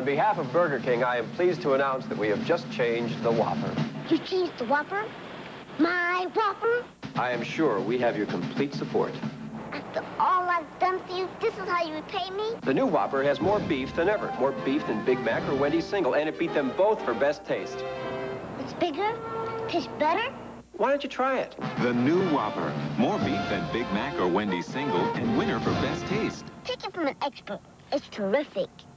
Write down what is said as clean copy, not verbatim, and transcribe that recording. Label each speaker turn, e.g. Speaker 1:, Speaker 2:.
Speaker 1: On behalf of Burger King, I am pleased to announce that we have just changed the Whopper.
Speaker 2: You changed the Whopper? My Whopper?
Speaker 1: I am sure we have your complete support.
Speaker 2: After all I've done for you, this is how you repay me?
Speaker 1: The new Whopper has more beef than ever. More beef than Big Mac or Wendy's single, and it beat them both for best taste.
Speaker 2: It's bigger? Tastes better?
Speaker 1: Why don't you try it?
Speaker 3: The new Whopper. More beef than Big Mac or Wendy's single, and winner for best taste.
Speaker 2: Take it from an expert. It's terrific.